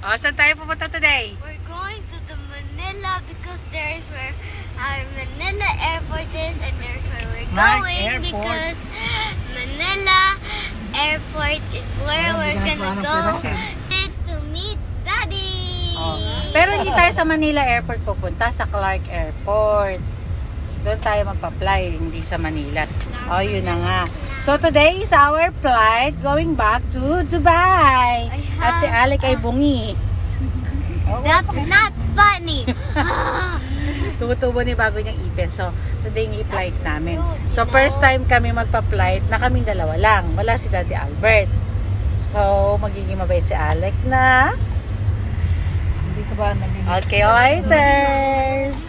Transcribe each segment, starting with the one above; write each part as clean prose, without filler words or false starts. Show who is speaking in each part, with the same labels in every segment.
Speaker 1: Oh, saan tayo pupunta today?
Speaker 2: We're going to the Manila because there's where our Manila airport is, and there's where we're going because Manila airport is where we're gonna go to meet Daddy.
Speaker 1: Oh. Pero hindi tayo sa Manila airport pupunta, sa Clark Airport. Doon tayo magpa-fly, hindi sa Manila. Oh, yun na nga. So today is our flight going back to Dubai. At si Alec ay bungi.
Speaker 2: That's not funny.
Speaker 1: Tumutubo ni bago niyang ipin. So today yung i-flight namin. So first time kami magpa-flight na kaming dalawa lang. Wala si Daddy Albert. So magiging mabait si Alec na.
Speaker 3: Hindi ka ba naging...
Speaker 1: Okay, lighters.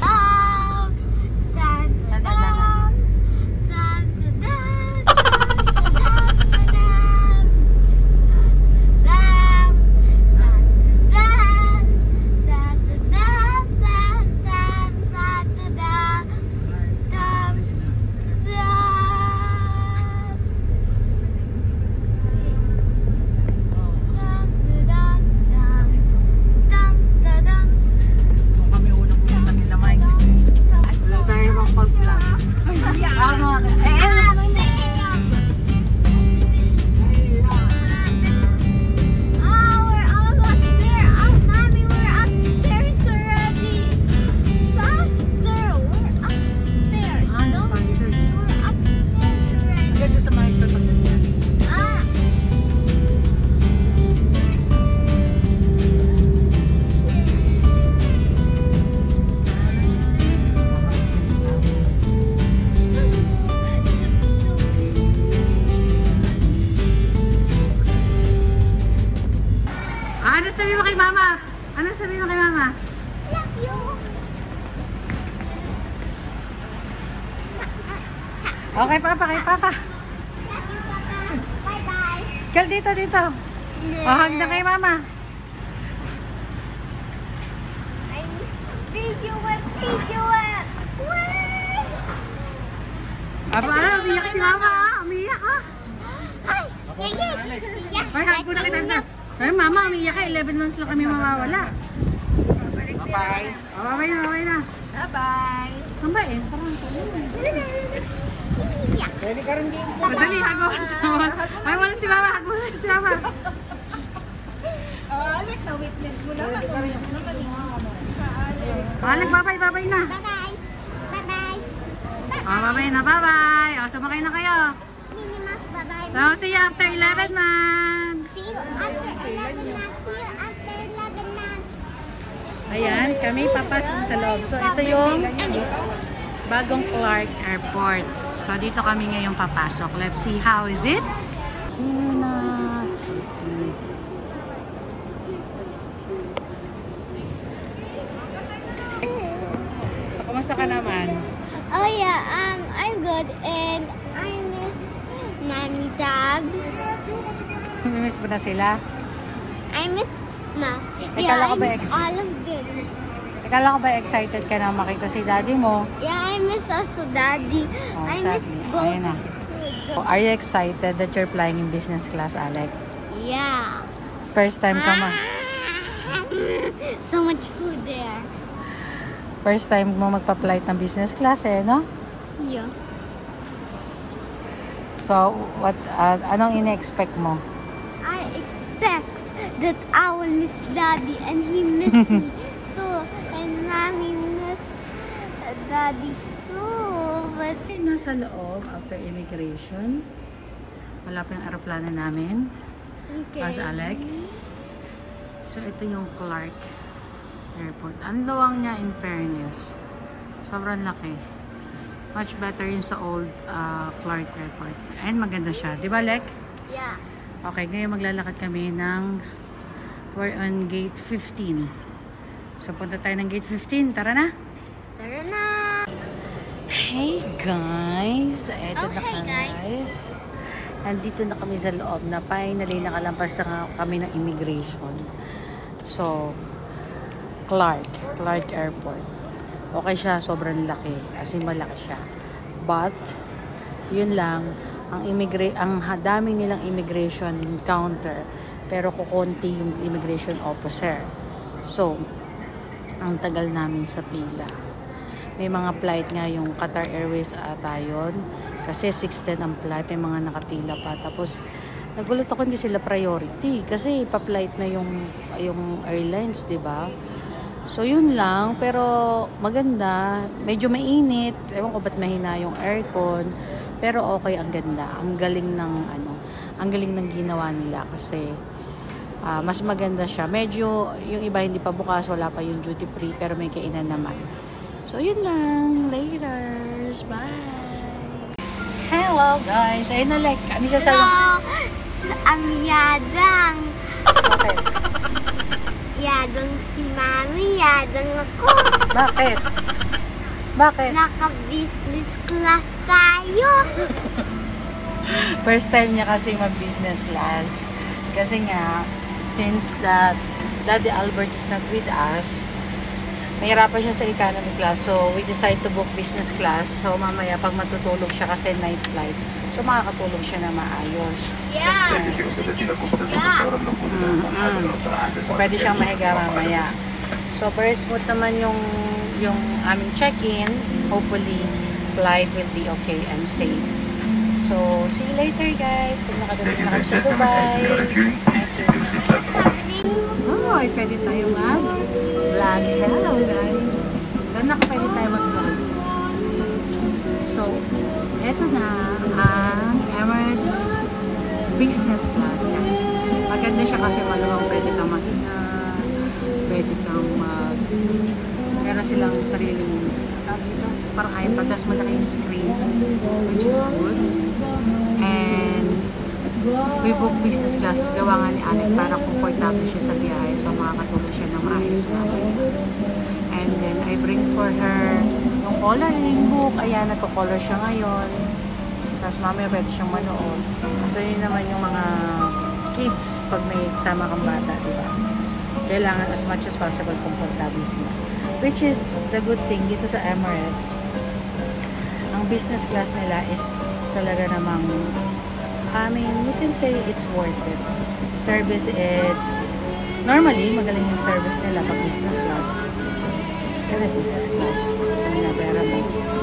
Speaker 1: Ano sabihin mo kay Mama? Ano sabihin mo kay Mama?
Speaker 2: Love you.
Speaker 1: Okay, Papa, kay Papa.
Speaker 2: Love you, Papa. Bye-bye.
Speaker 1: Kel, dito. Oh, hug na kay Mama.
Speaker 2: Video it.
Speaker 1: Aba, umiyak si Mama. Umiyak ha.
Speaker 2: Ay, yeah.
Speaker 1: Ay, hug mo na kita na. Ay, Mama, umiyak ka. 11 months lang kami mawawala.
Speaker 3: Bye-bye.
Speaker 1: Oh, babay na.
Speaker 3: Bye-bye.
Speaker 1: Sambay eh. Parang
Speaker 3: Pwede ka rin dito.
Speaker 1: madali, hug mo si Mama. Ay, wala si Mama. Hug mo si Mama.
Speaker 3: Alec, na-witness mo naman.
Speaker 1: Alec, babay na.
Speaker 2: Bye-bye.
Speaker 1: Oh, babay na, babay. Oh, sumakay na kayo.
Speaker 2: Minimas, bye-bye.
Speaker 1: So, see you after 11 months.
Speaker 2: See you after 11 months.
Speaker 1: Ayan, kami papasok sa loob. So, ito yung bagong Clark Airport. So, dito kami ngayon papasok. Let's see how is it. Here na. So, kumusta ka naman?
Speaker 2: Oh yeah, I'm good, and I miss Mommy, Dad.
Speaker 1: Miss mo na sila?
Speaker 2: I miss Ma.
Speaker 1: Kala ko ba
Speaker 2: I miss all of them.
Speaker 1: Akala ko ba excited ka na makita si Daddy mo?
Speaker 2: Yeah, I miss also Daddy.
Speaker 1: Oh,
Speaker 2: I miss
Speaker 1: sadly.
Speaker 2: both.
Speaker 1: Ayun na. Oh, are you excited that you're flying in business class, Alec?
Speaker 2: Yeah.
Speaker 1: First time ka ma.
Speaker 2: So much food there.
Speaker 1: First time mo magpa-flight ng business class eh, no?
Speaker 2: Yeah.
Speaker 1: So, what anong ine-expect mo?
Speaker 2: I expect that I will miss Daddy and he miss me too, and Mommy miss Daddy too. But
Speaker 1: Nasa loob after immigration. Wala pa yung aeroplano namin.
Speaker 2: okay.
Speaker 1: As Alec. So, ito yung Clark Airport. Ang luwang niya in fairness. Sobrang laki. Much better yung sa old Clark Airport. And maganda siya. Di ba, Lek?
Speaker 2: Yeah.
Speaker 1: Okay, ngayon maglalakad kami ng... We're on gate 15. So, punta tayo ng gate 15. Tara na!
Speaker 2: Tara na.
Speaker 1: Hey guys! Eto na
Speaker 2: Okay,
Speaker 1: guys. Andito na kami sa loob na finally nakalampas na kami ng immigration. So, Clark Airport. Okay siya, sobrang laki. As in, malaki siya. But, yun lang, ang dami nilang immigration counter. pero kukunti yung immigration officer. So, ang tagal namin sa pila. May mga flight nga yung Qatar Airways ata yun. Kasi 6:10 ang flight, may mga nakapila pa. Tapos, nagulat ako hindi sila priority. Kasi pa-flight na yung airlines, di ba? So, yun lang. Pero, maganda. Medyo mainit. Ewan ko ba't mahina yung aircon. Pero okay, ang ganda. Ang galing ng ginawa nila. Kasi, mas maganda siya. Medyo, yung iba hindi pa bukas, wala pa yung duty free, pero may kainan naman. So, yun lang. Laters. Bye! Hello, guys. Ayun na, like, ano sasabi?
Speaker 2: Hello! Ang yadang.
Speaker 1: Bakit?
Speaker 2: Yadang si Mami, yadang ako.
Speaker 1: Bakit? Bakit?
Speaker 2: Naka-business class tayo.
Speaker 1: First time niya kasi mag-business class. Kasi nga, since that Daddy Albert is not with us, mahirapan siya sa economy class. So, we decide to book business class. So, mamaya, pag matutulog siya kasi night flight, so makakatulog siya na maayos.
Speaker 2: Yeah.
Speaker 1: So, pwede siyang mahiga mamaya. So, very smooth naman yung aming check-in. Hopefully, flight will be okay and safe. So, see you later, guys. Pag nakadating na kami sa Dubai. Oh, ay pwede tayo mag-vlog. Hello, guys. So, pwede tayo mag-vlog. So, eto na ang Emirates business class. Maganda siya kasi malamang pwede kang mahinga, pwede kang meron silang sariling parang iPad, tapos malaki yung screen, which is good. And we book business class, gawa nga ni Alec para comfortable siya sa biyahe, so makakatulog siya ng maayos mamaya. And then I bring for her yung coloring book. Ayan, nagko-color siya ngayon. Tapos mamaya pwede siyang manood. So yun naman yung mga kids pag may kasama kang bata, diba? Kailangan as much as possible comfortable sila. Which is the good thing dito sa Emirates. Ang business class nila is talaga namang, I mean, you can say it's worth it. Service, it's normally magaling yung service nila pag business class. Kasi business class, na pera mo.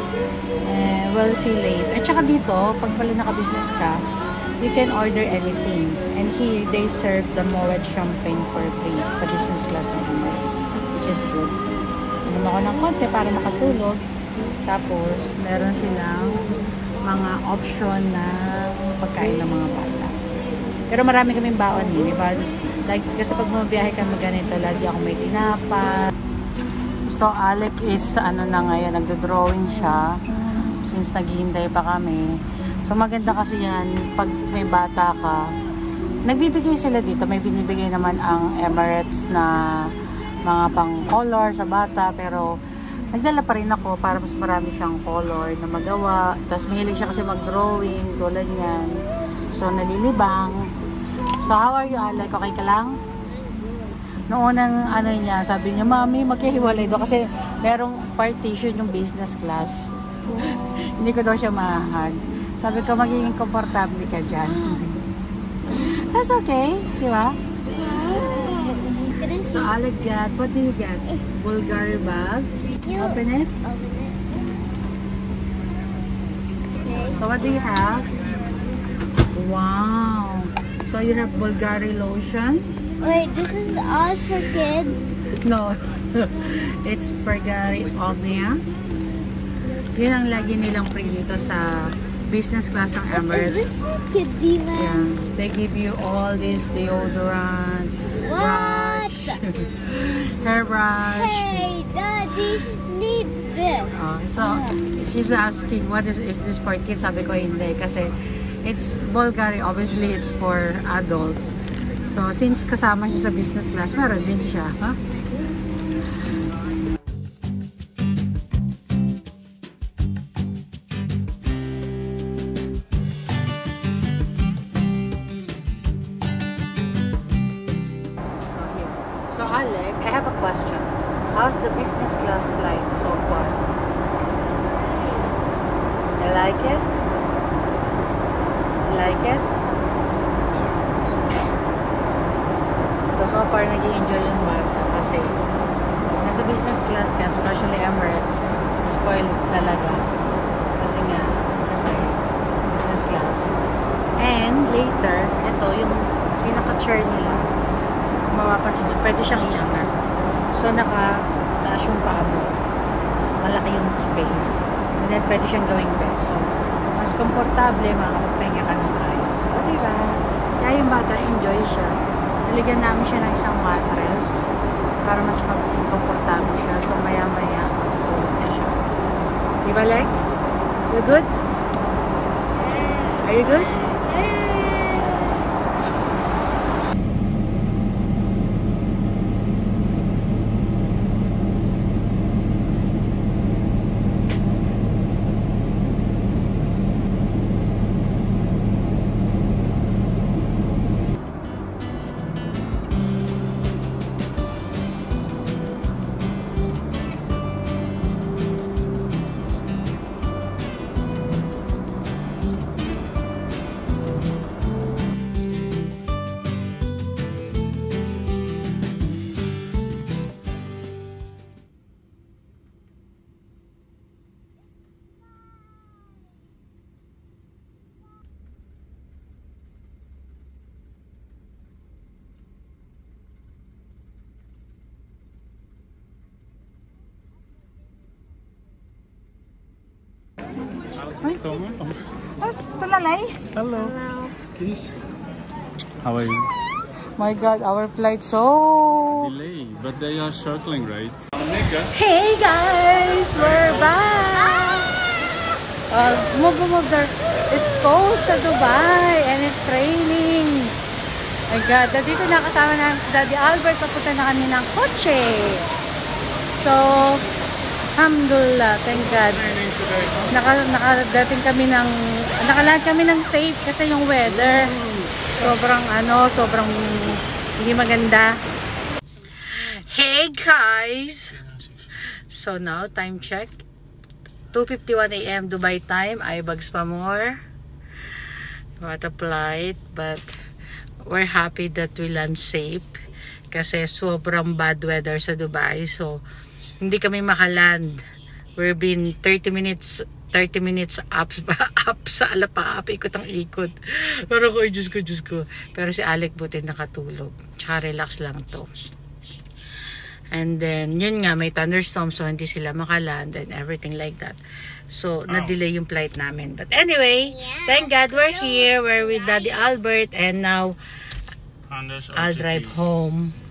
Speaker 1: We'll see later. At saka dito, pag pala naka-business ka, you can order anything. And here, they serve the Moet champagne for free sa business class ng Emirates, which is good. Inom ako ng konti para makatulog. Tapos, meron silang mga option na pagkain ng mga bata. Pero marami kaming baon eh. Diba? Kasi pag bumabiyahe kami ganito, lagi ako may tinapa. So, Alec is, ano na ngayon, nagdo-drawing siya. Since naghihintay pa kami. So, maganda kasi yan, pag may bata ka, nagbibigay sila dito. May binibigay naman ang Emirates na mga pang-color sa bata. Pero, nagdala pa rin ako para mas marami siyang color na magawa. Tapos, mahilig siya kasi mag-drawing, tulad niyan. So, nalilibang. So, how are you, Alec? Okay ka lang? Noong unang ano niya, sabi niya, Mami, magkahiwalay daw kasi merong partition yung business class. Hindi ko daw siya mahahag. Sabi ko, magiging komportable ka dyan. That's okay, di ba? So, Alec got, what do you get? Bulgari bag. Open it. So, what do you have? Wow. So, you have Bulgari lotion.
Speaker 2: Wait, this is all for kids?
Speaker 1: No. It's Bulgari Omnia. Yun ang lagi nilang free dito sa business class ng Emirates.
Speaker 2: Kids,
Speaker 1: Yeah. They give you all this deodorant, brush, hair brush.
Speaker 2: Hey, Daddy needs this.
Speaker 1: So, she's asking, what is this for kids? Sabi ko, hindi. Kasi, it's Bulgari. Obviously, it's for adult. So, since kasama siya sa business class, meron din siya. Huh? So, Alec, I have a question. How's the business class flight so far? You like it? You like it? so far nag-i-enjoy yung bata kasi nasa business class ka, especially Emirates, spoiled talaga. Kasi nga, business class. And later, ito yung pinaka-chair nila. Mapapansin nyo, pwede siyang iangat. So, naka-taas yung paa mo. Malaki yung space. And then, pwede siyang gawing bed. So, mas komportable, makakapagpahinga ka ng ayos. So, diba? Kaya yung bata, enjoy siya. Naligyan namin siya ng isang mattress para mas maging komportable siya. So, maya-maya, matutulog na siya. Diba, Lek? You good? Are you good? Tulalay?
Speaker 4: Hello. Please. How are you?
Speaker 1: My God, our flight so...
Speaker 4: Delay, but they are circling, right?
Speaker 1: Hey guys, we're back! Move there. It's cold sa Dubai and it's raining. My God, dito na kasama namin si Daddy Albert. Papunta na kami ng kotse. So, alhamdulillah, thank God. Nakadating kami ng, nakaland kami ng safe kasi yung weather. Sobrang hindi maganda. Hey guys! So now, time check. 2:51 AM Dubai time. Eyebags pa more. What a flight. But we're happy that we land safe. Kasi sobrang bad weather sa Dubai. So, hindi kami makaland. We've been 30 minutes up sa Alapaap, ikot ang ikot. Pero ko, Diyos ko. Pero si Alec buti nakatulog. Tsaka relax lang to. And then, yun nga, may thunderstorm, so hindi sila makaland and everything like that. So, na-delay yung flight namin. But anyway, thank God we're here. We're with Daddy Albert and now I'll drive home.